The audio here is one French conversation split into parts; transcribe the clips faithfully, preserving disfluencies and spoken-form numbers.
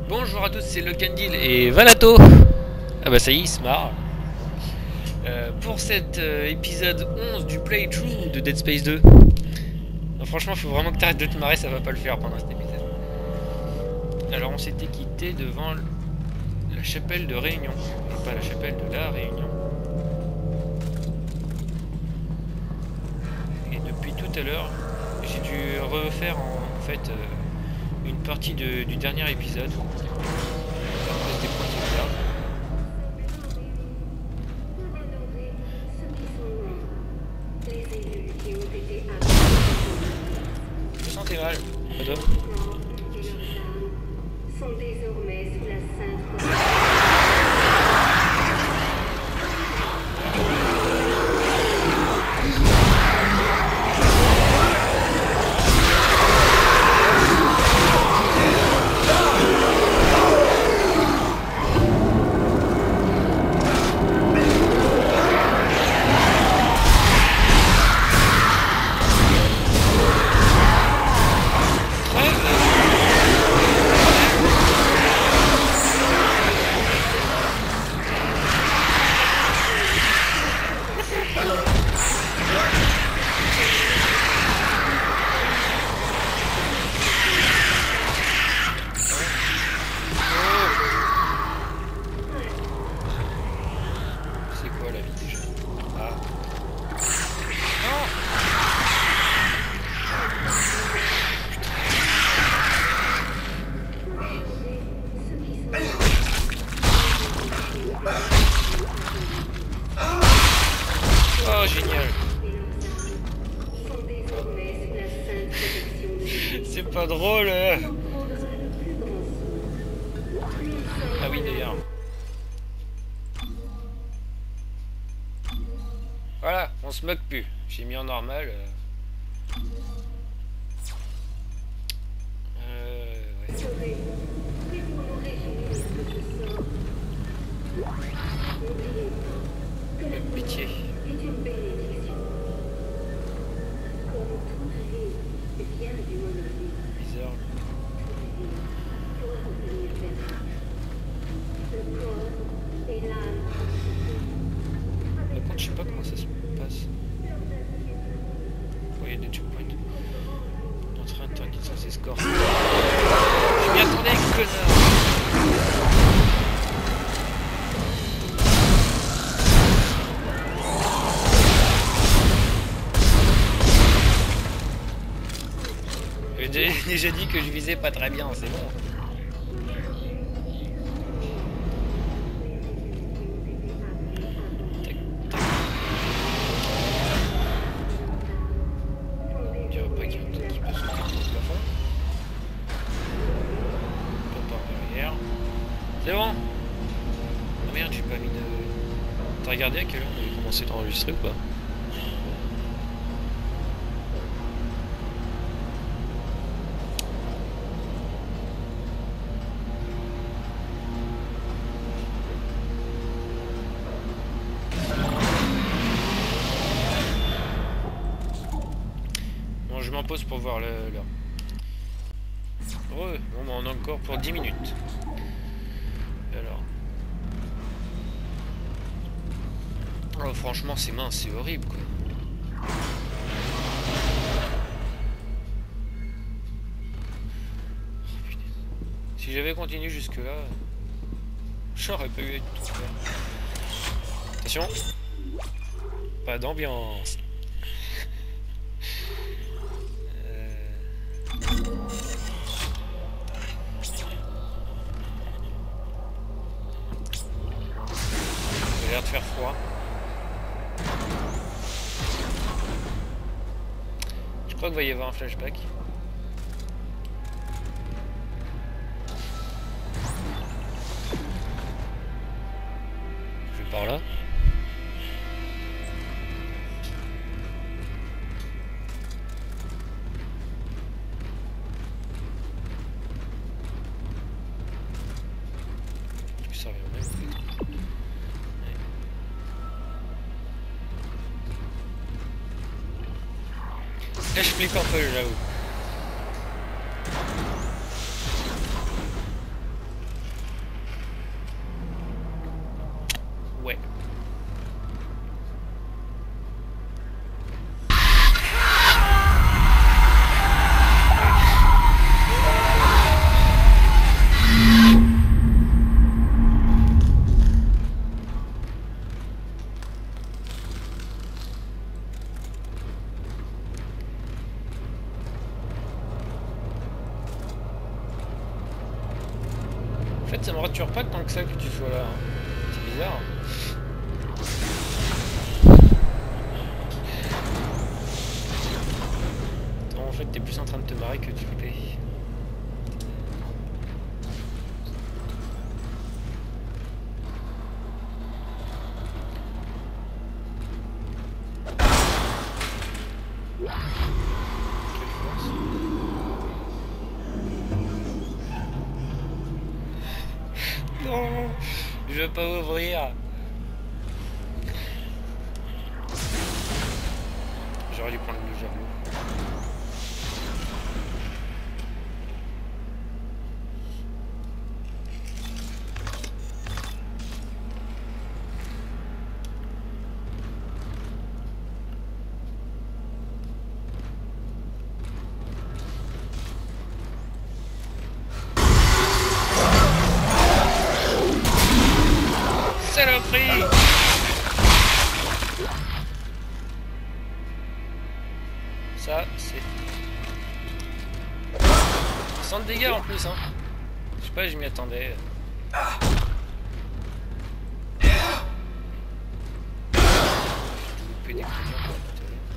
Bonjour à tous, c'est Locandil et Vanato. Ah bah ça y est, il se marre. Euh, pour cet euh, épisode onze du playthrough de Dead Space deux. Non, franchement, faut vraiment que t'arrêtes de te marrer, ça va pas le faire pendant cet épisode. Alors on s'était quitté devant la chapelle de Réunion, et pas la chapelle de la Réunion. Et depuis tout à l'heure, j'ai dû refaire en, en fait euh, une partie de, du dernier épisode. À cause des points de sauvegarde. Je me sentais mal, Adam. Sont désormais sous la sainte. Oh génial. C'est pas drôle. Ah oui d'ailleurs. Voilà, on se moque plus. J'ai mis en normal. Euh, ouais. Pitié. Bizarre. Par contre, je sais pas comment ça se passe. Oh, il y a des checkpoints. Notre interdit sur ses scores. Je m'y attendais, connard. J'ai déjà dit que je visais pas très bien, c'est bon. Tac, tac. On dirait pas qu'il y a un truc qui peut sauter au plafond. Pas par derrière. C'est bon. Oh merde, j'ai pas mis de... T'as regardé à quelle heure on avait commencé d'enregistrer ou pas? Je m'en pose pour voir l'heure. Heureux, bon, on a encore pour dix minutes. Alors. Oh, franchement, c'est mince, c'est horrible quoi. Oh, si j'avais continué jusque là, j'aurais pas eu tout faire. Attention, pas d'ambiance. Il a l'air de faire froid. Je crois qu'il va y avoir un flashback. Je vais par là. Ça revient même. Là, je flippe un peu, j'avoue. fait, ça me rassure pas tant que ça que tu sois là. Hein. C'est bizarre. En fait, t'es plus en train de te marrer que de flipper. Non, je veux pas ouvrir. J'aurais dû prendre le javelot. Saloperie! Ça, c'est... cent de dégâts en plus, hein. Je sais pas, je m'y attendais. Loupé des coups de poing tout à l'heure.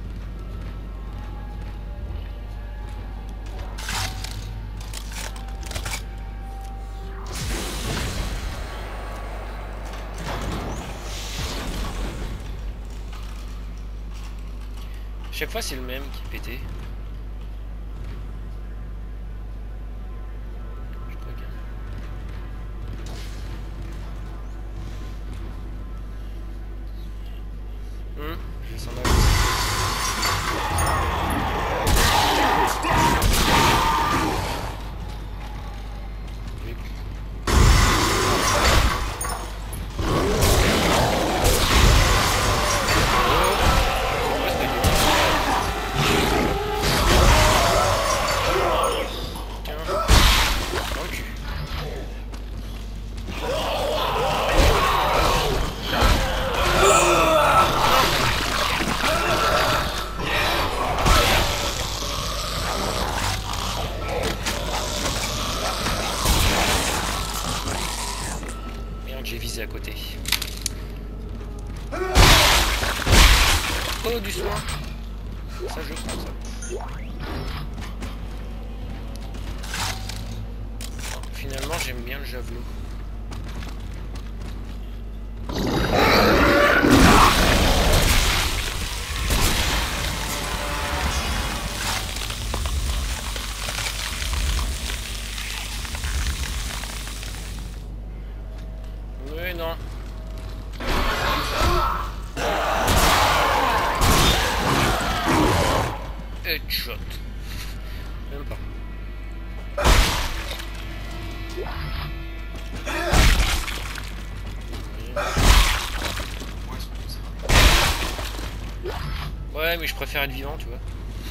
Chaque fois c'est le même qui pétait. Je crois que... Hum, je sens mal. Oui. J'ai visé à côté. Oh, du soin. Ça, je prends ça. Finalement, j'aime bien le javelot. Oui, non. Headshot. Même pas. Ouais, mais je préfère être vivant, tu vois.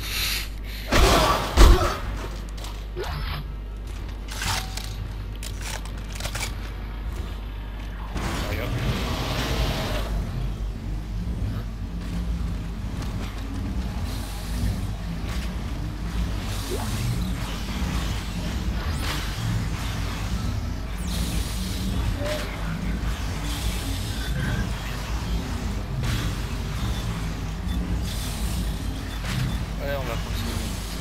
Ouais, on va continuer.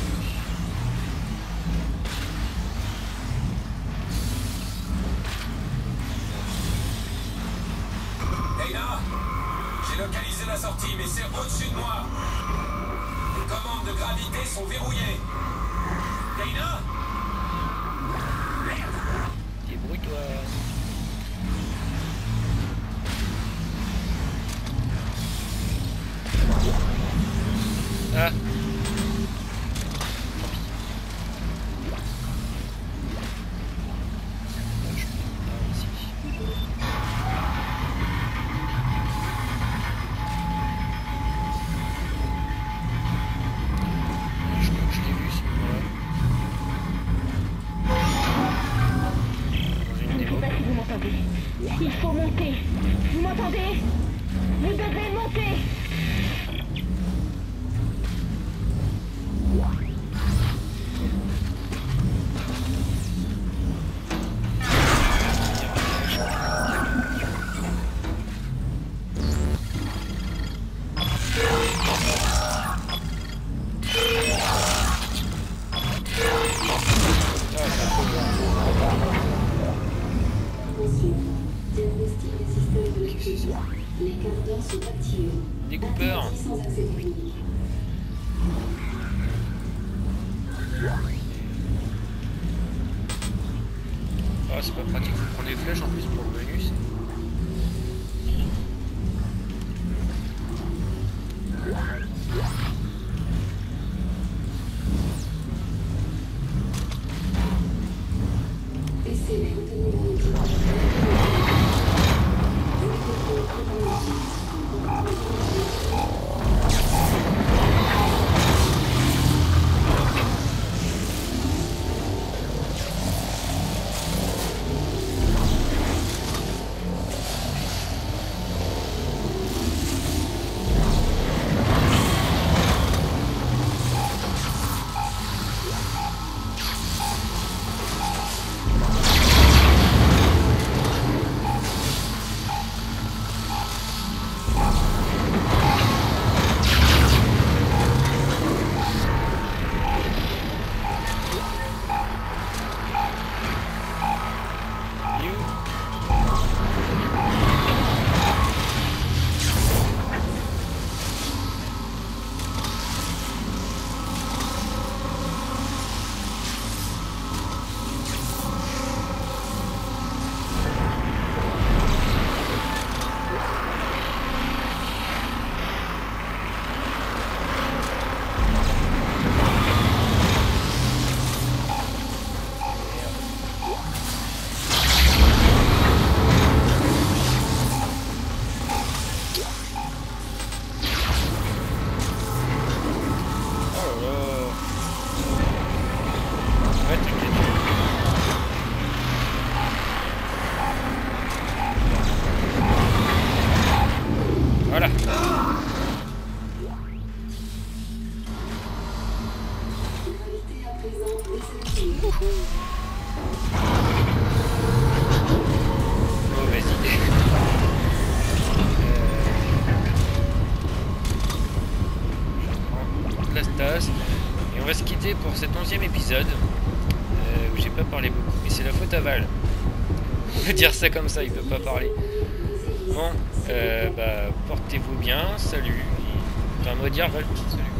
Dana, j'ai localisé la sortie, mais c'est au-dessus de moi. Les commandes de gravité sont verrouillées. Dana? Débrouille-toi. Ah. Il faut monter. Vous m'entendez? Vous devez monter. Découpeur. Ah, c'est pas pratique, faut prendre des flèches en plus pour le menu. Voilà. Mauvaise idée. Euh... Je prends la tasse. Et on va se quitter pour cet onzième épisode. Euh, où j'ai pas parlé beaucoup. Et c'est la faute à Val. On peut dire ça comme ça, il peut pas parler. Bon, euh, bah, portez-vous bien, salut. Enfin, on va dire Val, salut.